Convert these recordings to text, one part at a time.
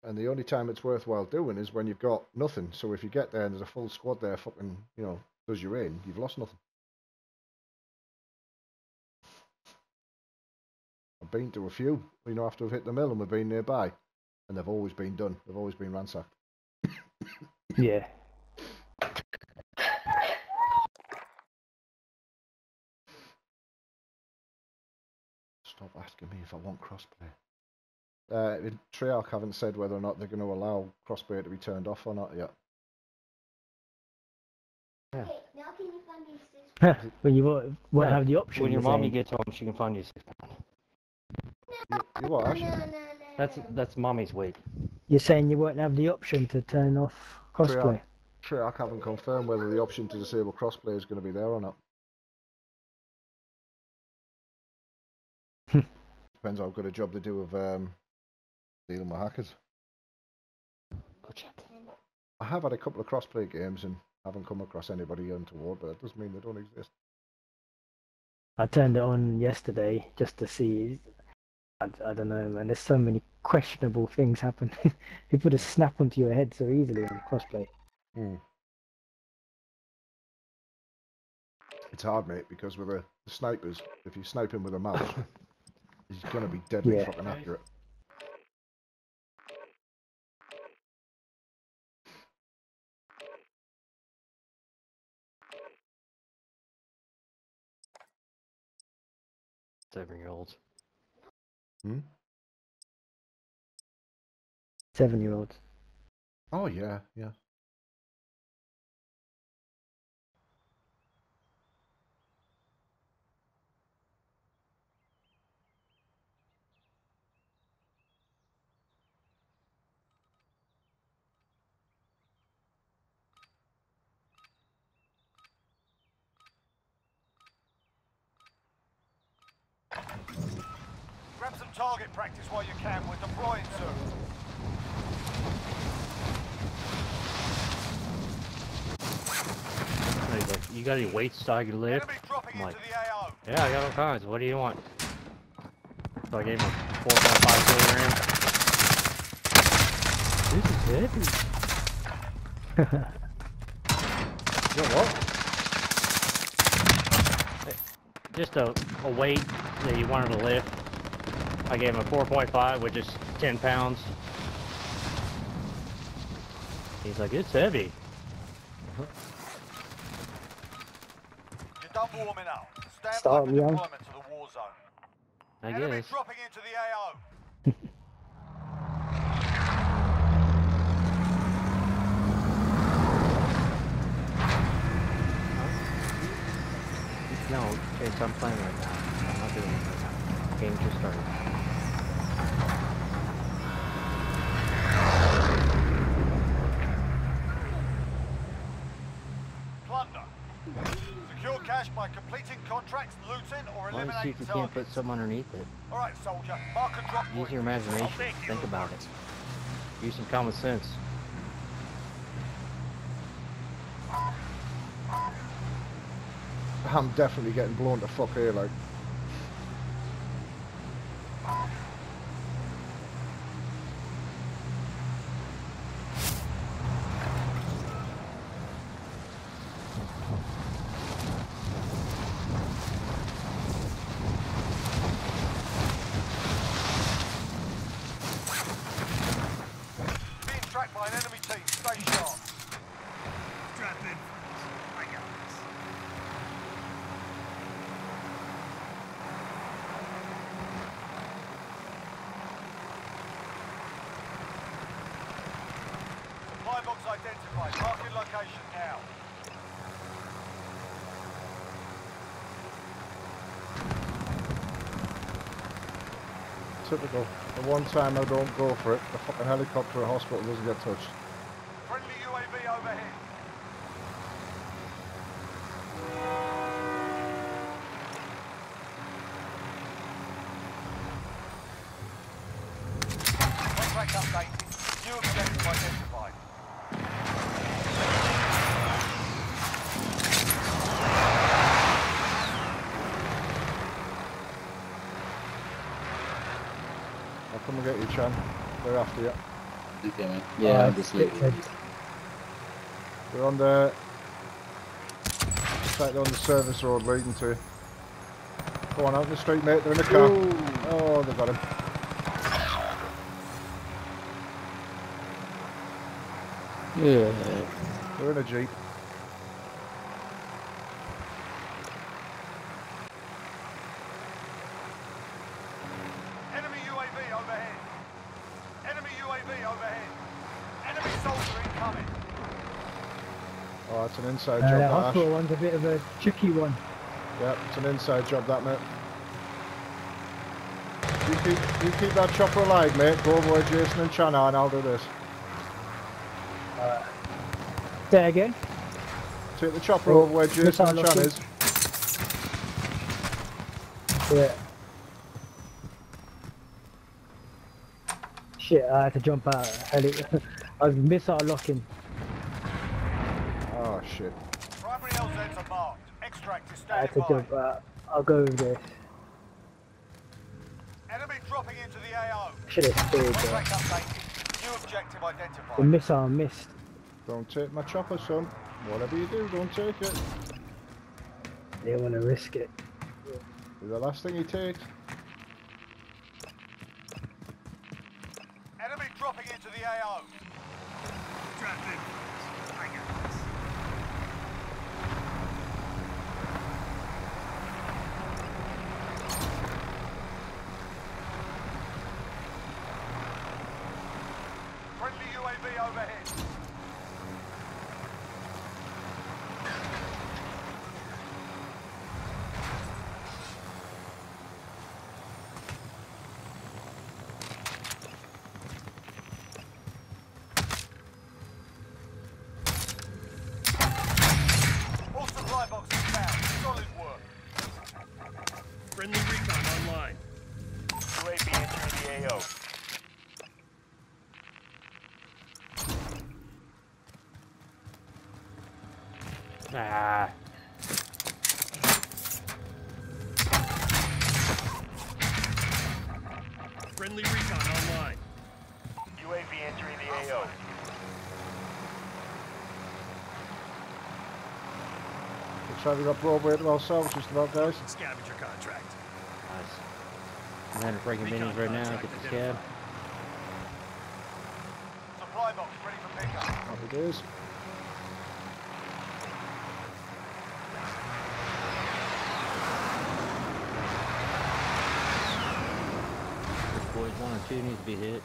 And the only time it's worthwhile doing is when you've got nothing. So if you get there and there's a full squad there, fucking, you know, does you in, you've lost nothing. I've been to a few, you know, after I've hit the mill and we've been nearby, and they've always been done. They've always been ransacked. Yeah. Stop asking me if I want crossplay. Treyarch haven't said whether or not they're going to allow crossplay to be turned off or not yet. Yeah. When you won't have the option. When your mommy gets home, she can find you £6. You what, Ash? That's mommy's weight. You're saying you won't have the option to turn off crossplay? Treyarch haven't confirmed whether the option to disable crossplay is going to be there or not. Depends how good a job they do of dealing with hackers. Go check. I have had a couple of crossplay games and haven't come across anybody untoward, but that doesn't mean they don't exist. I turned it on yesterday just to see. I don't know, man. There's so many questionable things happen. People just snap onto your head so easily on crossplay. It's hard, mate, because with the snipers, if you snipe him with a mouse, he's going to be deadly fucking accurate. Seven-year-olds. 7-year-olds. Oh, yeah, yeah. Grab some target practice while you can. We're deploying soon. He's like, you got any weights so I can lift? Enemy dropping I'm like, into the AO. yeah, I got all kinds. What do you want? So I gave him a 4.5 kilogram. This is heavy. You know what? Just a weight that you wanted to lift. I gave him a 4.5, which is 10 pounds. He's like, it's heavy. You're done warming up. Stand Start by for young. deployment to the war zone. I Enemy guess. dropping into the AO. No, Chase, I'm playing right now. I'm not doing it right now. Game just started. Plunder. Secure cash by completing contracts, looting, or Why don't you see eliminating if you can't put targets. something underneath it? Alright, soldier. Mark a drop Use point. your imagination. Think about it. Use some common sense. I'm definitely getting blown to fuck here, like. Being tracked by an enemy team. Stay sharp. Strap in, friends. I got this. Supply box identified. Marking location now. Typical. The one time I don't go for it, the fucking helicopter or hospital doesn't get touched. Friendly UAV overhead. Contract updated. New objective identified. I'll come and get you, Chan. They're after you. Okay, man. Yeah, I'm just leaving. restricted. They're on the... Looks like they're on the service road leading to you. Go on out in the street, mate. They're in the car. Oh, they got him. Yeah. They're in a Jeep. Enemy UAV overhead. Enemy UAV overhead. Enemy soldier incoming. Oh, it's an inside That job, that, hospital Ash. one's a bit of a tricky one. Yep, it's an inside job, that, mate. You keep that chopper alive, mate. Go over where Jason and Chan are, and I'll do this. Say again? Take the chopper over where Jason missile and Chan looking. is. Yeah. Shit, I had to jump out. I was missile locking. Oh, shit. Primary LZs are marked. Extract is I had standing to by. jump out. I'll go with this. Enemy dropping into the AO. Should have stayed there. Contract updated. New objective The identified. missile missed. Don't take my chopper, son. Whatever you do, don't take it. I didn't want to risk it. Be the last thing he takes. Enemy dropping into the AO. Strap in, friends. I got this. Friendly UAV overhead. All supply boxes down. Solid work. Friendly recon online. UAV entering the AO. Ah. Friendly recon online. UAV entering the AO. Looks like we got Broadway to ourselves just about, guys. Scavenger contract. Nice. I'm having freaking meetings right now. Get the scab. Supply box ready for pickup. Happy days. Boys 1 and 2 needs to be hit.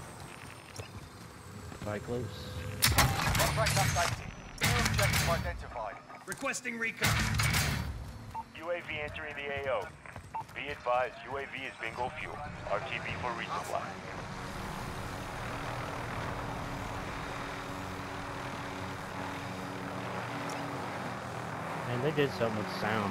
Fight close. Contract updated. New objective identified. Requesting recon. UAV entering the AO. Be advised, UAV is bingo fuel. RTB for resupply. Man, they did something with sound.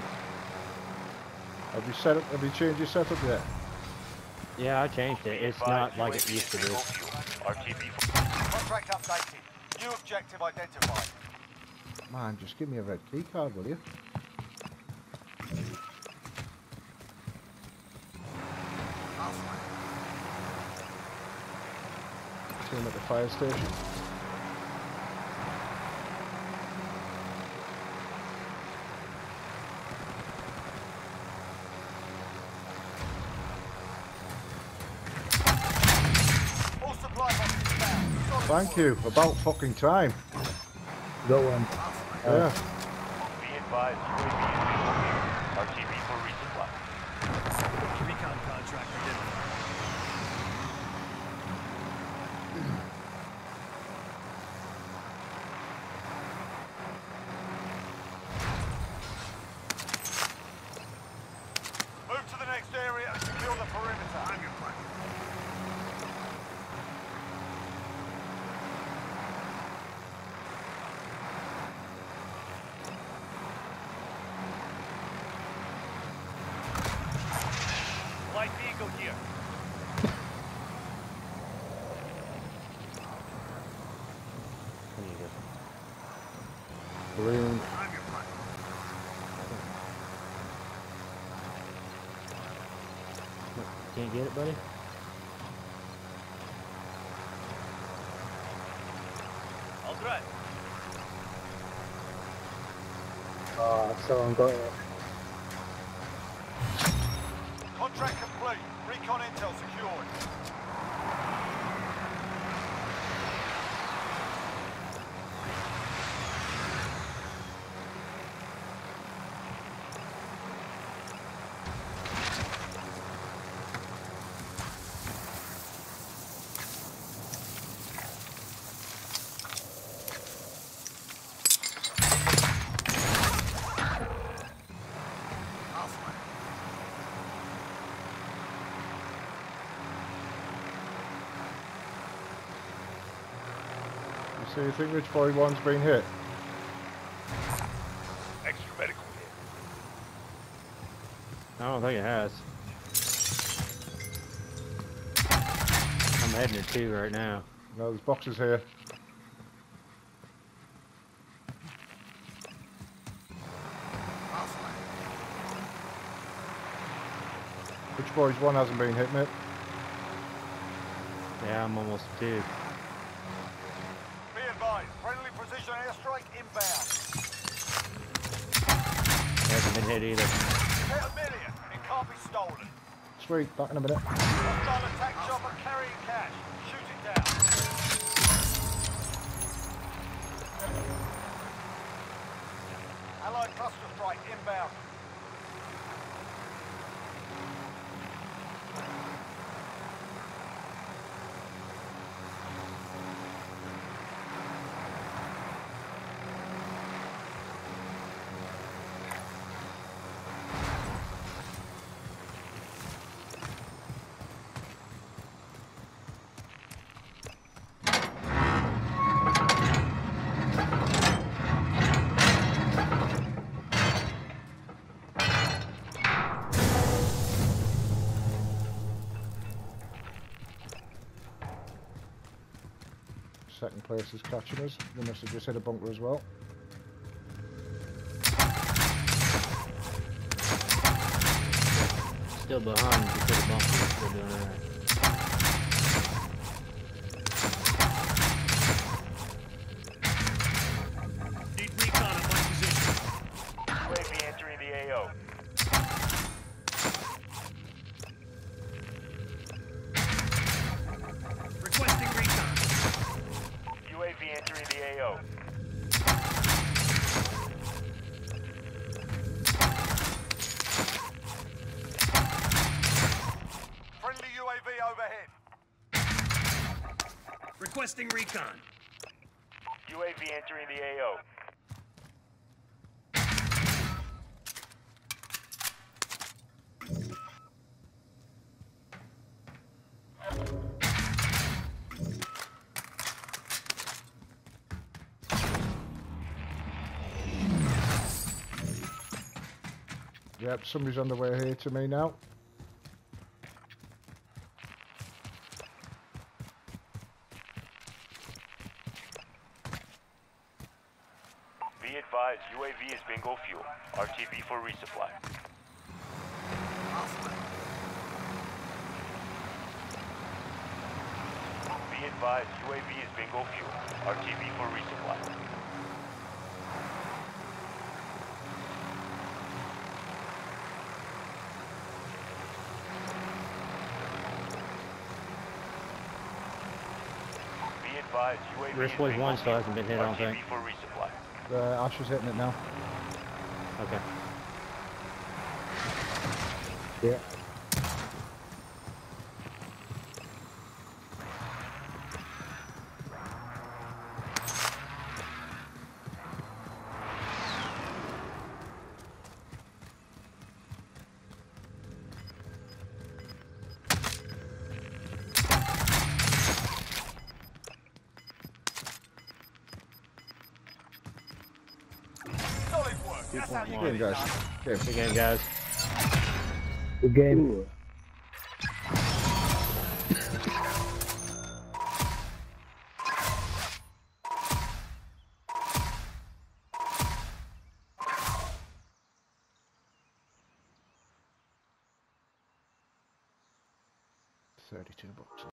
Have you changed your setup yet? Yeah, I changed it. It's not like it used to be. RTB for... Contract updated. New objective identified. Man, just give me a red key card, will you? See him at the fire station. All supply boxes down. Solid Thank work. you. About fucking time. Got one. Yeah. Be advised, UAV is bingo fuel. RTB for resupply. Recon contract identified. Move to the next area and secure the perimeter. I'm your partner. Light vehicle here. There you go. Balloon. I'm your partner. Can't get it, buddy? Congrats. Oh, someone got it. Contract complete. Recon intel secured. So you think which boy one's been hit? Extra medical here. I don't think it has. I'm heading to 2 right now. No, there's boxes here. Which boys one hasn't been hit, mate? Yeah, I'm almost 2. Be advised, friendly precision airstrike inbound. Hasn't been hit either. Hit $1 million. It can't be stolen. Sweet, back in a minute. Hostile attack chopper carrying cash. Shoot it down. Allied cluster strike inbound. Second place is catching us. They must have just hit a bunker as well. Still behind before the bumper. Still doing alright. Need recon on my position. UAV entering the AO. Requesting recon. UAV entering the AO. Friendly UAV overhead. Requesting recon. UAV entering the AO. Yep, somebody's on the way here to me now. Be advised, UAV is bingo fuel. RTB for resupply. Be advised, UAV is bingo fuel. RTB for resupply. Be advised, UAV Risk is was bingo 1 still hasn't been hit, I don't RTB think. for resupply. Ash is hitting it now. Okay. Yeah. Solid work. That's how you Good get game, it guys. done. Game. Good game, guys. Good game. $32.